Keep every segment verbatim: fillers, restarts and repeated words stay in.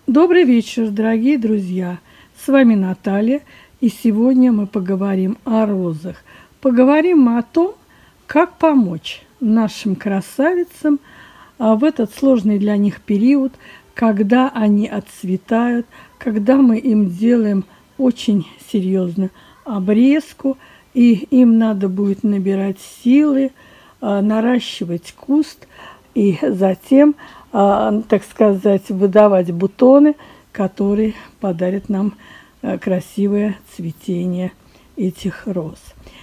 Добрый вечер, дорогие друзья! С вами Наталья, и сегодня мы поговорим о розах. Поговорим мы о том, как помочь нашим красавицам в этот сложный для них период, когда они отцветают, когда мы им делаем очень серьезную обрезку, и им надо будет набирать силы, наращивать куст и затем, так сказать, выдавать бутоны, которые подарят нам красивое цветение этих роз.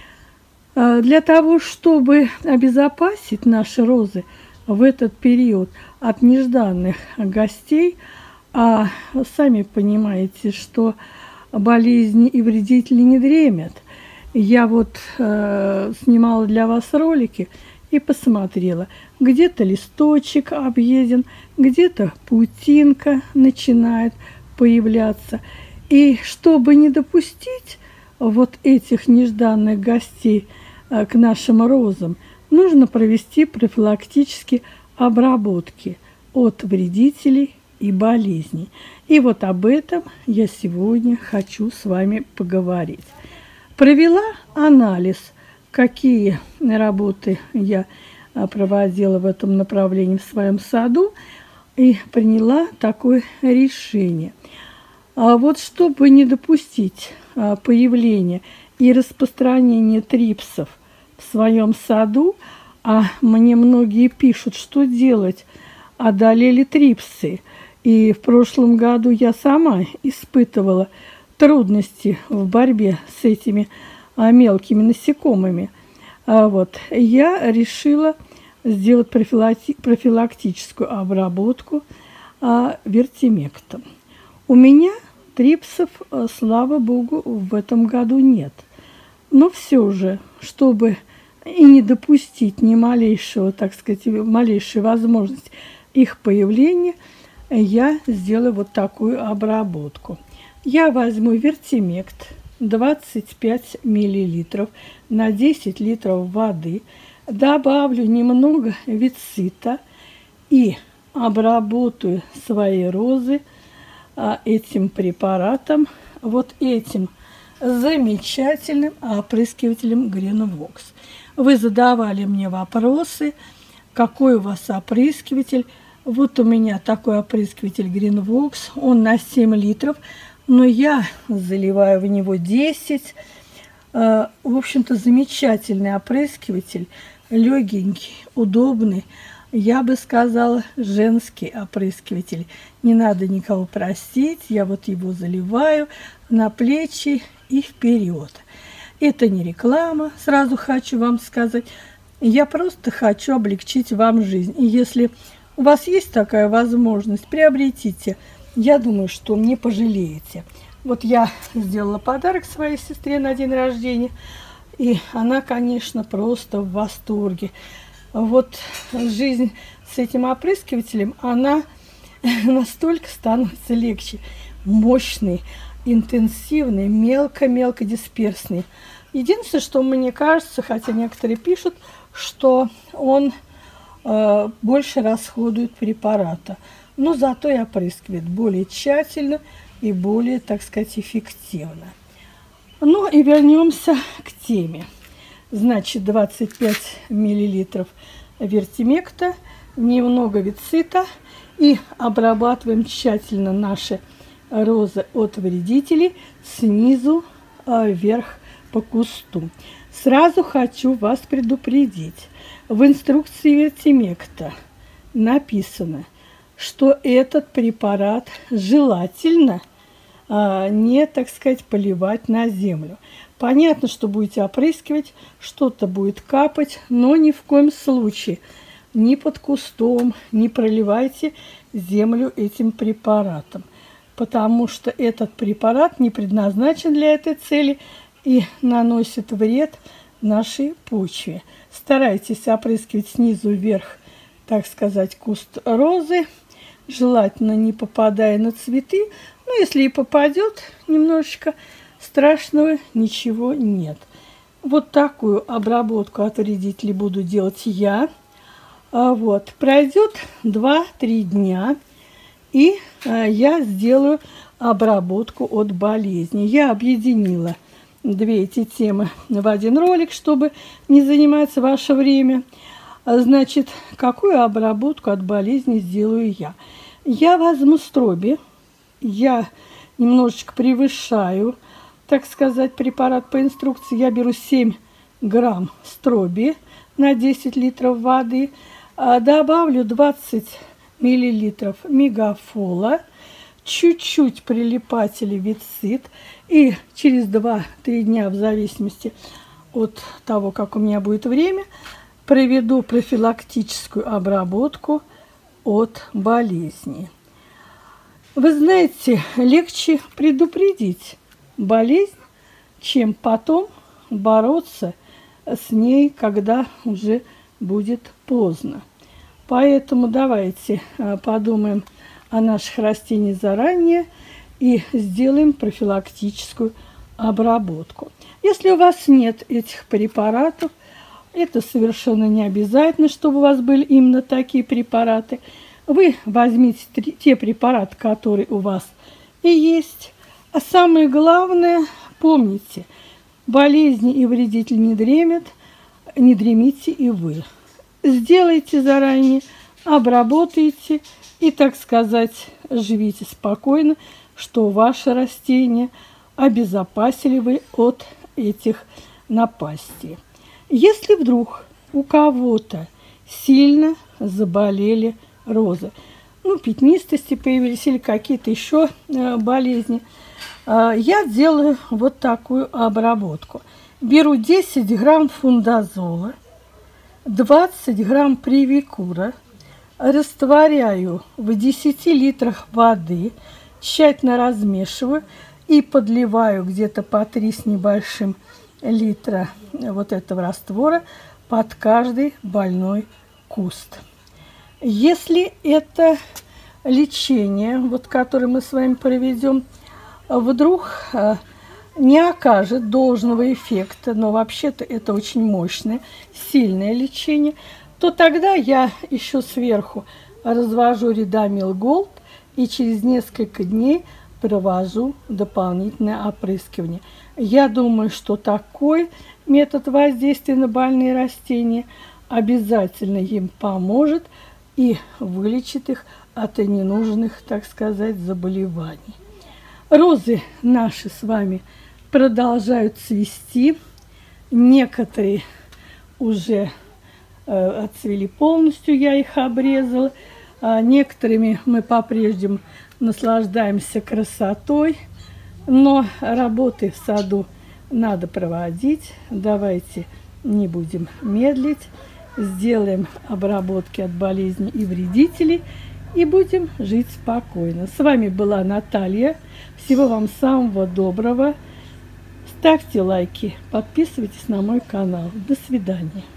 Для того, чтобы обезопасить наши розы в этот период от нежданных гостей, а сами понимаете, что болезни и вредители не дремят, я вот э, снимала для вас ролики и посмотрела, где-то листочек объеден, где-то паутинка начинает появляться. И чтобы не допустить вот этих нежданных гостей э, к нашим розам, нужно провести профилактические обработки от вредителей и болезней. И вот об этом я сегодня хочу с вами поговорить. Провела анализ, какие работы я проводила в этом направлении в своем саду, и приняла такое решение. А вот чтобы не допустить появления и распространения трипсов в своем саду, а мне многие пишут, что делать, одолели трипсы. И в прошлом году я сама испытывала трудности в борьбе с этими а, мелкими насекомыми. А, вот, я решила сделать профилакти профилактическую обработку а, вертимектом. У меня трипсов, а, слава богу, в этом году нет. Но все же, чтобы и не допустить ни малейшего, так сказать, малейшей возможности их появления, я сделаю вот такую обработку. Я возьму вертимект двадцать пять миллилитров на десять литров воды, добавлю немного вицита и обработаю свои розы а, этим препаратом, вот этим замечательным опрыскивателем Greenvox. Вы задавали мне вопросы, какой у вас опрыскиватель. Вот у меня такой опрыскиватель Greenvox, он на семь литров. Но я заливаю в него десять. В общем-то, замечательный опрыскиватель, легенький, удобный. Я бы сказала, женский опрыскиватель. Не надо никого просить. Я вот его заливаю на плечи и вперед. Это не реклама, сразу хочу вам сказать. Я просто хочу облегчить вам жизнь. И если у вас есть такая возможность, приобретите. Я думаю, что не пожалеете. Вот я сделала подарок своей сестре на день рождения, и она, конечно, просто в восторге. Вот жизнь с этим опрыскивателем, она настолько становится легче. Мощный, интенсивный, мелко-мелко дисперсный. Единственное, что мне кажется, хотя некоторые пишут, что он э, больше расходует препарата. Но зато и опрыскивает более тщательно и более, так сказать, эффективно. Ну и вернемся к теме. Значит, двадцать пять миллилитров вертимекта, немного вицита, и обрабатываем тщательно наши розы от вредителей снизу вверх по кусту. Сразу хочу вас предупредить. В инструкции вертимекта написано, что этот препарат желательно а, не, так сказать, поливать на землю. Понятно, что будете опрыскивать, что-то будет капать, но ни в коем случае ни под кустом не проливайте землю этим препаратом, потому что этот препарат не предназначен для этой цели и наносит вред нашей почве. Старайтесь опрыскивать снизу вверх, так сказать, куст розы, желательно не попадая на цветы. Но если и попадет немножечко, страшного ничего нет. Вот такую обработку от вредителей буду делать я. А вот, пройдет два-три дня, И э, я сделаю обработку от болезни. Я объединила две эти темы в один ролик, чтобы не занимать ваше время. Значит, какую обработку от болезни сделаю я? Я возьму строби, я немножечко превышаю, так сказать, препарат по инструкции. Я беру семь грамм строби на десять литров воды, добавлю двадцать миллилитров мегафола, чуть-чуть прилипателей вицит, и через два-три дня, в зависимости от того, как у меня будет время, проведу профилактическую обработку от болезни. Вы знаете, легче предупредить болезнь, чем потом бороться с ней, когда уже будет поздно. Поэтому давайте подумаем о наших растениях заранее и сделаем профилактическую обработку. Если у вас нет этих препаратов, это совершенно не обязательно, чтобы у вас были именно такие препараты. Вы возьмите те препараты, которые у вас и есть. А самое главное, помните, болезни и вредители не дремят, не дремите и вы. Сделайте заранее, обработайте и, так сказать, живите спокойно, что ваши растения обезопасили вы от этих напастей. Если вдруг у кого-то сильно заболели розы, ну, пятнистости появились или какие-то еще э, болезни, э, я делаю вот такую обработку. Беру десять грамм фундазола, двадцать грамм привикура, растворяю в десяти литрах воды, тщательно размешиваю и подливаю где-то по три с небольшим литра вот этого раствора под каждый больной куст. Если это лечение, вот которое мы с вами проведем, вдруг не окажет должного эффекта, но вообще-то это очень мощное, сильное лечение, то тогда я еще сверху развожу Редамил Голд и через несколько дней провожу дополнительное опрыскивание. Я думаю, что такой метод воздействия на больные растения обязательно им поможет и вылечит их от ненужных, так сказать, заболеваний. Розы наши с вами продолжают цвести. Некоторые уже э, отцвели полностью, я их обрезала. А некоторыми мы по-прежнему наслаждаемся красотой. Но работы в саду надо проводить. Давайте не будем медлить. Сделаем обработки от болезней и вредителей. И будем жить спокойно. С вами была Наталья. Всего вам самого доброго. Ставьте лайки, подписывайтесь на мой канал. До свидания.